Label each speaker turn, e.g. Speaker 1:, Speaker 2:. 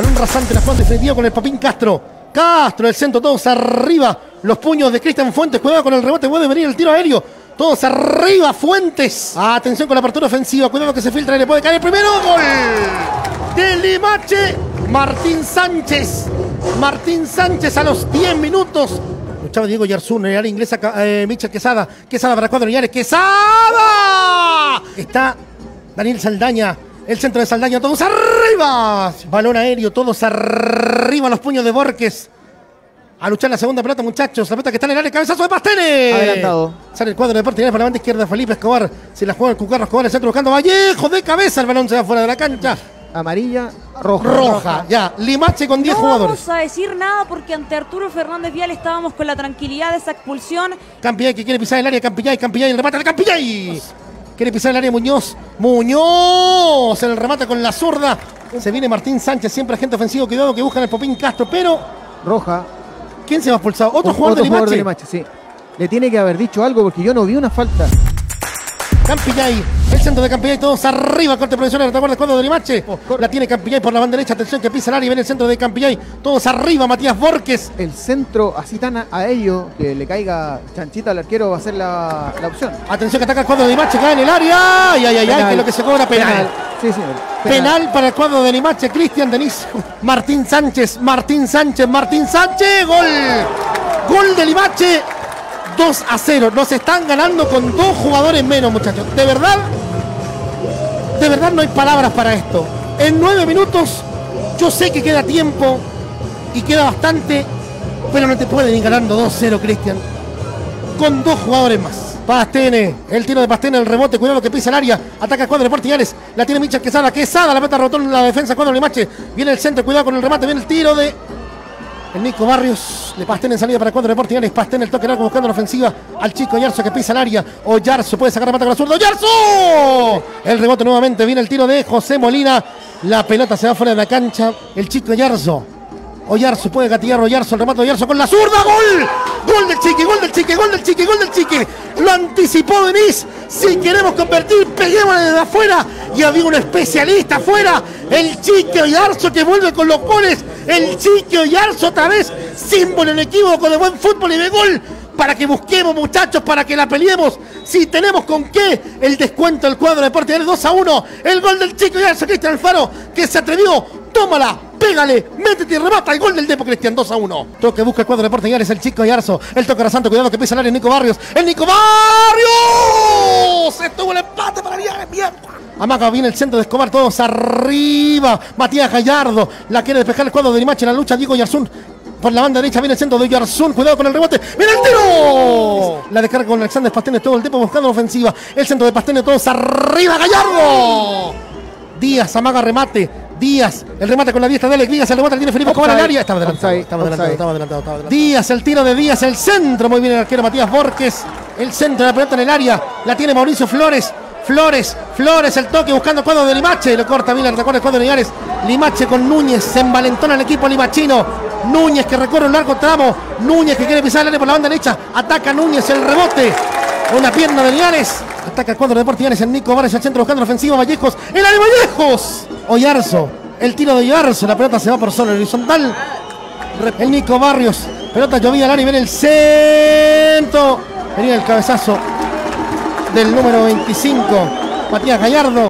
Speaker 1: Balón rasante, la jugada definitiva con el Papín Castro. Castro, el centro, todos arriba. Los puños de Cristian Fuentes. Cuidado con el rebote, puede venir el tiro aéreo. Todos arriba, Fuentes. Atención con la apertura ofensiva. Cuidado que se filtra y le puede caer el primero. Gol de Limache. Martín Sánchez. Martín Sánchez a los 10 minutos. Luchaba Diego Yarzún en el área inglesa. Michel Quesada. Quesada para cuadro Linares. ¡Quesada! Está Daniel Saldaña. El centro de Saldaña. Todos arriba. Balón aéreo. Todos arriba. Los puños de Borges. A luchar la segunda pelota, muchachos. La pelota que está en el área. Cabezazo de Pastene.
Speaker 2: Adelantado.
Speaker 1: Sale el cuadro de Deportes Linares por la banda izquierda. Felipe Escobar. Se la juega el Cucarro Escobar. El centro buscando Vallejo de cabeza. El balón se va fuera de la cancha.
Speaker 2: Amarilla, roja.
Speaker 1: Roja. Ya. Limache con 10 jugadores.
Speaker 3: No vamos a decir nada porque ante Arturo Fernández Vial estábamos con la tranquilidad de esa expulsión.
Speaker 1: Campillay que quiere pisar el área. Campillay. El remate de Campillay. Quiere pisar el área Muñoz. Muñoz. El remate con la zurda. Se viene Martín Sánchez. Siempre agente ofensivo. Cuidado que buscan el Popín Castro. Pero
Speaker 2: Roja.
Speaker 1: ¿quién se va expulsado? Otro jugador de Limache.
Speaker 2: Sí. Le tiene que haber dicho algo porque yo no vi una falta.
Speaker 1: Campillay, el centro de Campillay, todos arriba, corte profesional, retaguardia del cuadro de Limache. La tiene Campillay por la banda derecha, atención que pisa el área y viene el centro de Campillay, todos arriba, Matías Borges.
Speaker 2: El centro así tan aéreo que le caiga chanchita al arquero va a ser la opción.
Speaker 1: Atención que ataca el cuadro de Limache, cae en el área. Ay, que lo que se cobra penal.
Speaker 2: Sí, señor.
Speaker 1: Penal para el cuadro de Limache, Cristian Denis. Martín Sánchez, gol de Limache. 2-0, nos están ganando con 2 jugadores menos, muchachos. De verdad no hay palabras para esto. En 9 minutos, yo sé que queda tiempo y queda bastante, pero no te pueden ir ganando 2-0, Cristian. Con 2 jugadores más. Pastene, el tiro de Pastene, el rebote, cuidado que pisa el área, ataca el cuadro de Deportes Linares, la tiene Michel Quesada, la meta rebotó en la defensa, cuadro de Limache, viene el centro, cuidado con el remate, viene el tiro de el Nico Barrios, le Pastene en salida para el cuadro de Deportes Linares, Pastene el toque largo buscando la ofensiva al chico Oyarzo que pisa el área, Oyarzo puede sacar la mata con la zurda, ¡Oyarzo! El rebote nuevamente, viene el tiro de José Molina, la pelota se va fuera de la cancha, el chico Oyarzo puede gatillar Oyarzo, el remate de Oyarzo con la zurda, ¡gol! Gol del Chiqui. Lo anticipó Denis. Si queremos convertir, peguémosle desde afuera. Y había un especialista afuera. El Chiqui Oyarzo que vuelve con los goles. El Chiqui Oyarzo otra vez. Símbolo inequívoco de buen fútbol y de gol. Para que busquemos, muchachos, para que la peleemos. Si tenemos con qué, el descuento del cuadro de Deportes Linares 2-1. El gol del Chiqui Oyarzo, Cristian Alfaro, que se atrevió. Tómala, pégale, métete y remata el gol del Depo Cristian 2-1. Toque busca el cuadro de Deportes Linares, el chico Oyarzo. El toque rasante, cuidado que pisa el área Nico Barrios. ¡El Nico Barrios! Estuvo el empate para Linares, mierda. Amaga viene el centro de Escobar, todos arriba. Matías Gallardo, la quiere despejar el cuadro de Limache en la lucha. Diego Yarzún. Por la banda derecha viene el centro de Yarzún. Cuidado con el rebote. ¡Mira el tiro! La descarga con Alexander Pastene, todo el tiempo buscando la ofensiva. El centro de Pastene, todos arriba. Gallardo. Díaz, amaga remate. Díaz, el remate con la diestra de Alex Díaz, el remate tiene Felipe Escobar al área. Estaba adelantado. Díaz, el tiro de Díaz, el centro. Muy bien el arquero Matías Borges. El centro de la pelota en el área. La tiene Mauricio Flores, el toque buscando el cuadro de Limache. Lo corta bien, recorre el cuadro de Linares. Limache con Núñez, se envalentona el equipo limachino. Núñez que recorre un largo tramo. Núñez que quiere pisar el área por la banda derecha. Ataca Núñez, el rebote. Una pierna de Linares. Ataca el cuadro de Deportes Linares, el Nico Barrios al centro buscando la ofensiva. Vallejos, el área Vallejos. Oyarzo, el tiro de Oyarzo. La pelota se va por solo horizontal. El Nico Barrios. Pelota llovida al área y viene el centro. Venía el cabezazo del número 25, Matías Gallardo.